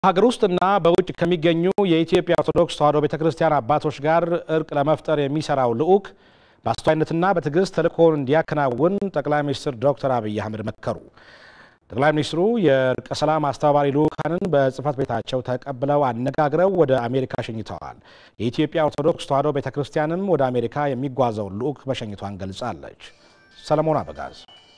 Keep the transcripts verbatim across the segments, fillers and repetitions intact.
ሀገር ውስጥና በውጭ ከሚገኙ የኢትዮጵያ ኦርቶዶክስ ተዋሕዶ ቤተክርስቲያን አባቶች ጋር እርቅ ለመፍጠር የሚሰራው ልዑክ በአስተዋይነትና በትዕግስት ተልእኮውን እንዲያከናውን ጠቅላይ ሚኒስትር ዶክተር አብይ አህመድ መከሩ። ጠቅላይ ሚኒስትሩ የእርቀ ሰላም አስተባባሪ ልዑካንን በጽሕፈት ቤታቸው ተቀብለው አነጋግረው ወደ አሜሪካ ሸኝተዋል። የኢትዮጵያ ኦርቶዶክስ ተዋሕዶ ቤተክርስቲያንም ወደ አሜሪካ የሚጓዘውን ልዑክ መሸኘቷን ገልጻለች። ሰለሞን አበጋዝ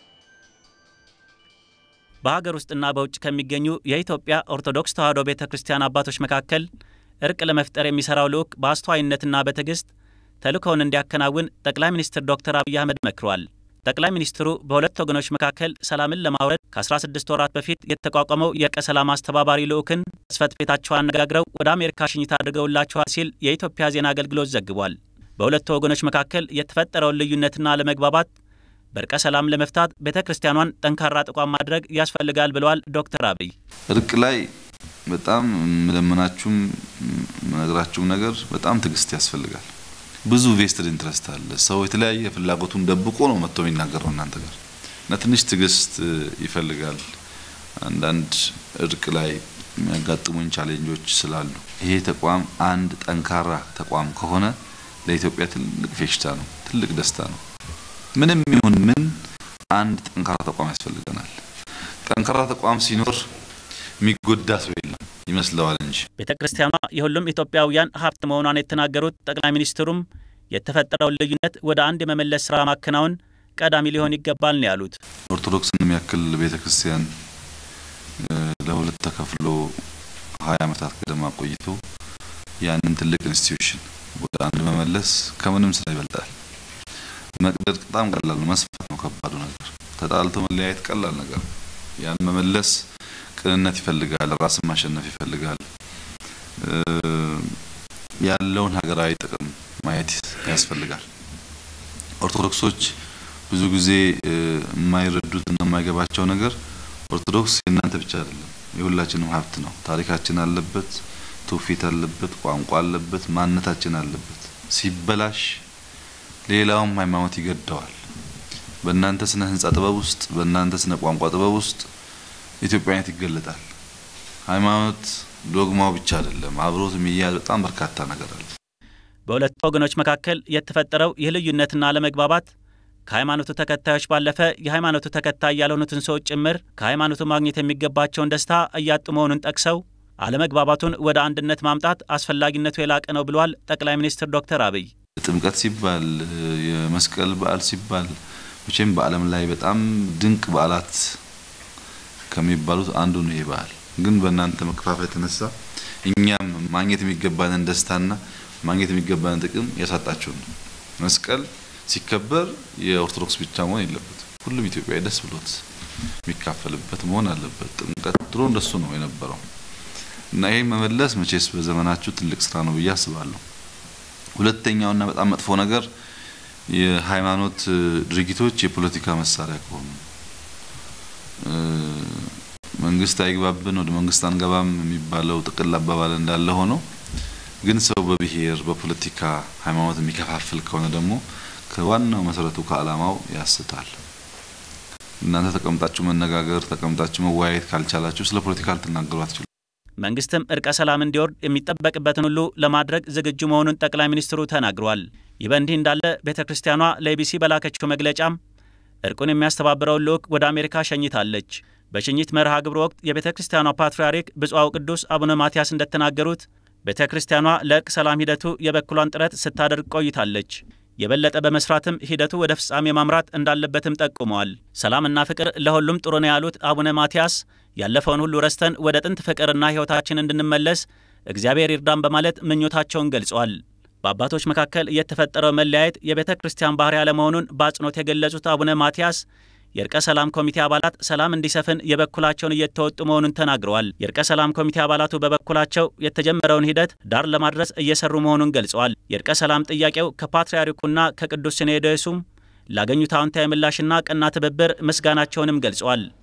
በሀገር ውስጥና በውጭ ከሚገኙ የኢትዮጵያ ኦርቶዶክስ ተዋሕዶ ቤተክርስቲያን አባቶች መካከል እርቅ ለመፍጠር የሚሰራው ልዑክ በአስተዋይነትና በትዕግስት ተልእኮውን እንዲያከናውን ጠቅላይ ሚኒስትር ዶክተር አብይ አህመድ መክረዋል። ጠቅላይ ሚኒስትሩ በሁለት ወገኖች መካከል ሰላምን ለማውረድ ከ16 ወራት በፊት የተቋቋመው የእርቀ ሰላም አስተባባሪ ልዑክን ጽሕፈት ቤታቸው አነጋግረው ወደ አሜሪካ ሽኝታ አድርገውላቸዋል ሲል የኢትዮጵያ ዜና አገልግሎት ዘግቧል። በሁለቱ ወገኖች መካከል የተፈጠረውን ልዩነትና አለመግባባት በእርቀ ሰላም ለመፍታት ቤተክርስቲያኗን ጠንካራ ተቋም ማድረግ ያስፈልጋል ብለዋል ዶክተር አብይ። እርቅ ላይ በጣም ለምናችሁም ነገራችሁም ነገር በጣም ትዕግስት ያስፈልጋል። ብዙ ቬስትድ ኢንትረስት አለ። ሰው የተለያየ ፍላጎቱን ደብቆ ነው መጥቶ የሚናገረው እናንተ ጋር እና ትንሽ ትዕግስት ይፈልጋል። አንዳንድ እርቅ ላይ የሚያጋጥሙን ቻሌንጆች ስላሉ ይሄ ተቋም አንድ ጠንካራ ተቋም ከሆነ ለኢትዮጵያ ትልቅ ፌሽታ ነው፣ ትልቅ ደስታ ነው። ምንም ይሁን ምን አንድ ጠንካራ ተቋም ያስፈልገናል። ጠንካራ ተቋም ሲኖር የሚጎዳ ሰው የለም ይመስለዋል እንጂ። ቤተክርስቲያኗ የሁሉም ኢትዮጵያውያን ሀብት መሆኗን የተናገሩት ጠቅላይ ሚኒስትሩም የተፈጠረውን ልዩነት ወደ አንድ የመመለስ ስራ ማከናወን ቀዳሚ ሊሆን ይገባል ነው ያሉት። ኦርቶዶክስን የሚያክል ቤተክርስቲያን ለሁለት ተከፍሎ ሀያ ዓመታት ገደማ ቆይቶ ያንን ትልቅ ኢንስቲትዩሽን ወደ አንድ መመለስ ከምንም ስራ ይበልጣል። መቅደድ በጣም ቀላል ነው፣ መስፋት ነው ከባዱ ነገር። ተጣልቶ መለያየት ቀላል ነገር። ያን መመለስ ቅንነት ይፈልጋል፣ ራስን ማሸነፍ ይፈልጋል። ያለውን ሀገራዊ ጥቅም ማየት ያስፈልጋል። ኦርቶዶክሶች ብዙ ጊዜ የማይረዱትና የማይገባቸው ነገር ኦርቶዶክስ የእናንተ ብቻ አይደለም፣ የሁላችንም ሀብት ነው። ታሪካችን አለበት፣ ትውፊት አለበት፣ ቋንቋ አለበት፣ ማንነታችን አለበት። ሲበላሽ ሌላውም ሃይማኖት ይገደዋል። በእናንተ ስነ ህንጻ ጥበብ ውስጥ በእናንተ ስነ ቋንቋ ጥበብ ውስጥ ኢትዮጵያዊነት ይገለጣል። ሃይማኖት ዶግማው ብቻ አይደለም፣ አብሮት የሚያያዝ በጣም በርካታ ነገር አለ። በሁለቱ ወገኖች መካከል የተፈጠረው የልዩነትና አለመግባባት ከሃይማኖቱ ተከታዮች ባለፈ የሃይማኖቱ ተከታይ ያልሆኑትን ሰዎች ጭምር ከሃይማኖቱ ማግኘት የሚገባቸውን ደስታ እያጡ መሆኑን ጠቅሰው አለመግባባቱን ወደ አንድነት ማምጣት አስፈላጊነቱ የላቀ ነው ብለዋል ጠቅላይ ሚኒስትር ዶክተር አብይ። ጥምቀት ሲባል የመስቀል በዓል ሲባል መቼም በዓለም ላይ በጣም ድንቅ በዓላት ከሚባሉት አንዱ ነው። ይሄ በዓል ግን በእናንተ መከፋፈል የተነሳ እኛም ማግኘት የሚገባንን ደስታና ማግኘት የሚገባንን ጥቅም ያሳጣችሁ ነው። መስቀል ሲከበር የኦርቶዶክስ ብቻ መሆን የለበትም፣ ሁሉም ኢትዮጵያዊ ደስ ብሎት የሚካፈልበት መሆን አለበት። ጥምቀት ድሮ እንደሱ ነው የነበረው እና ይሄ መመለስ መቼስ በዘመናችሁ ትልቅ ስራ ነው ብዬ አስባለሁ። ሁለተኛውና በጣም መጥፎ ነገር የሃይማኖት ድርጊቶች የፖለቲካ መሳሪያ ከሆኑ መንግስት አይግባብን ወደ መንግስት አንገባም የሚባለው ጥቅል አባባል እንዳለ ሆኖ ግን ሰው በብሔር በፖለቲካ ሃይማኖት የሚከፋፍል ከሆነ ደግሞ ከዋናው መሰረቱ ከዓላማው ያስታል። እናንተ ተቀምጣችሁ መነጋገር ተቀምጣችሁ መወያየት ካልቻላችሁ ስለ ፖለቲካ ልትናገሩ አትችሉም። መንግስትም እርቀ ሰላም እንዲወርድ የሚጠበቅበትን ሁሉ ለማድረግ ዝግጁ መሆኑን ጠቅላይ ሚኒስትሩ ተናግረዋል። ይህ በእንዲህ እንዳለ ቤተክርስቲያኗ ለኢቢሲ በላከችው መግለጫም እርቁን የሚያስተባብረውን ልዑክ ወደ አሜሪካ ሸኝታለች። በሽኝት መርሃ ግብር ወቅት የቤተክርስቲያኗ ፓትርያርክ ብፁዕ ቅዱስ አቡነ ማትያስ እንደተናገሩት ቤተክርስቲያኗ ለእርቅ ሰላም ሂደቱ የበኩሏን ጥረት ስታደርግ ቆይታለች። የበለጠ በመስራትም ሂደቱ ወደ ፍጻሜ ማምራት እንዳለበትም ጠቁመዋል። ሰላምና ፍቅር ለሁሉም ጥሩ ነው ያሉት አቡነ ማትያስ ያለፈውን ሁሉ ረስተን ወደ ጥንት ፍቅርና ሕይወታችን እንድንመለስ እግዚአብሔር ይርዳን በማለት ምኞታቸውን ገልጸዋል። በአባቶች መካከል የተፈጠረው መለያየት የቤተክርስቲያን ባህሪ ያለመሆኑን በአጽንኦት የገለጹት አቡነ ማትያስ የእርቀ ሰላም ኮሚቴ አባላት ሰላም እንዲሰፍን የበኩላቸውን እየተወጡ መሆኑን ተናግረዋል። የእርቀ ሰላም ኮሚቴ አባላቱ በበኩላቸው የተጀመረውን ሂደት ዳር ለማድረስ እየሰሩ መሆኑን ገልጸዋል። የእርቀ ሰላም ጥያቄው ከፓትርያርኩና ከቅዱስ ሲኖዶሱም ላገኙት አዎንታዊ ምላሽና ቀና ትብብር ምስጋናቸውንም ገልጸዋል።